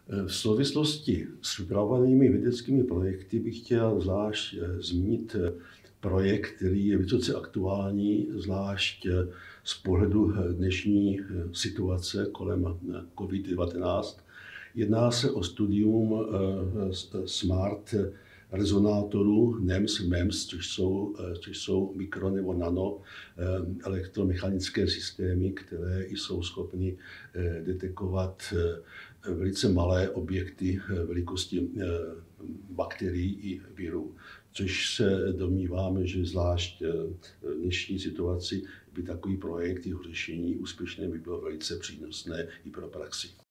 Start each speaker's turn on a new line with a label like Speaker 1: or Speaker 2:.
Speaker 1: V souvislosti s připravovanými vědeckými projekty bych chtěl zvlášť zmínit projekt, který je vysoce aktuální, zvlášť z pohledu dnešní situace kolem COVID-19. Jedná se o studium smart rezonátorů NEMS, což jsou mikro nebo nano elektromechanické systémy, které jsou schopny detekovat velice malé objekty velikosti bakterií i virů, což se domníváme, že zvlášť v dnešní situaci by takový projekt, jeho řešení úspěšné by bylo velice přínosné i pro praxi.